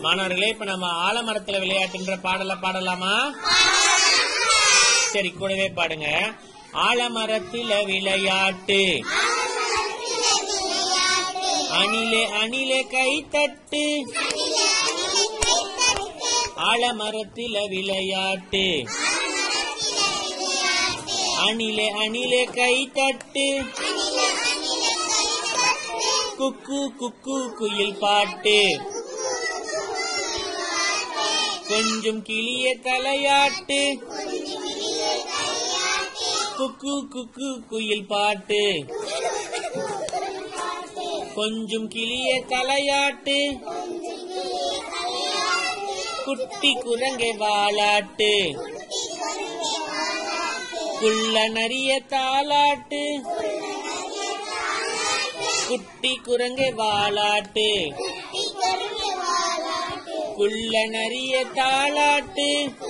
மாணவர்களே, இப்ப நம்ம ஆலமரத்துல விளையாட்டுன்ற பாடல பாடலாமா? சரி, கூடவே பாடுங்க. ஆலமரத்துல விளையாட்டு, அணிலே அணிலே கை தட்டு. ஆலமரத்துல விளையாட்டு, அணிலே அணிலே கை தட்டு. குக்கு குக்கு குயில் பாட்டு, கொஞ்சம் கிளிய தலையாட்டு. குக்கு குக்கு குயில் பாட்டு, கொஞ்சம் கிளிய தலையாட்டு. குட்டி குரங்கை வாலாட்டு, குள்ள நரிய தாலாட்டு. குட்டி குரங்கை வாலாட்டு, குள்ள நரிய தாலாட்டு.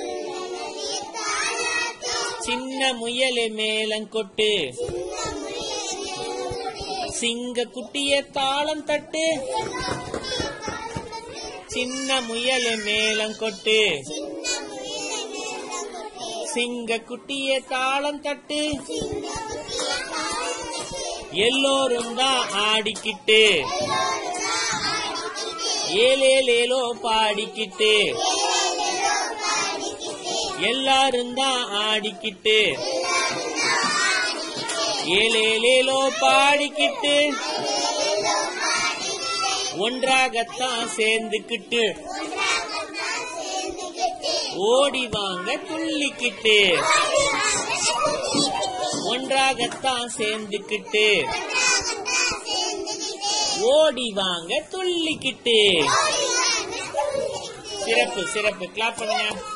சின்ன முயலை மேலங்கொட்டு, சிங்க குட்டிய தாளம் தட்டு. சின்ன முயலை மேலங்கொட்டு, சிங்க குட்டிய தாளம் தட்டு. எல்லோரும் தான் ஆடிக்கிட்டு, ஏலேலேலோ பாடிக்கிட்டு. எல்லாரும் தான் ஆடிக்கிட்டு, ஏலேலேலோ பாடிக்கிட்டு. ஒன்றாகத்தான் சேர்ந்துக்கிட்டு, ஓடி வாங்க துள்ளிக்கிட்டு. ஒன்றாகத்தான் சேர்ந்துக்கிட்டு, ஓடி வாங்க துள்ளிக்கிட்டு. சிறப்பு சிறப்பு, கிளாப் பண்ணுங்க.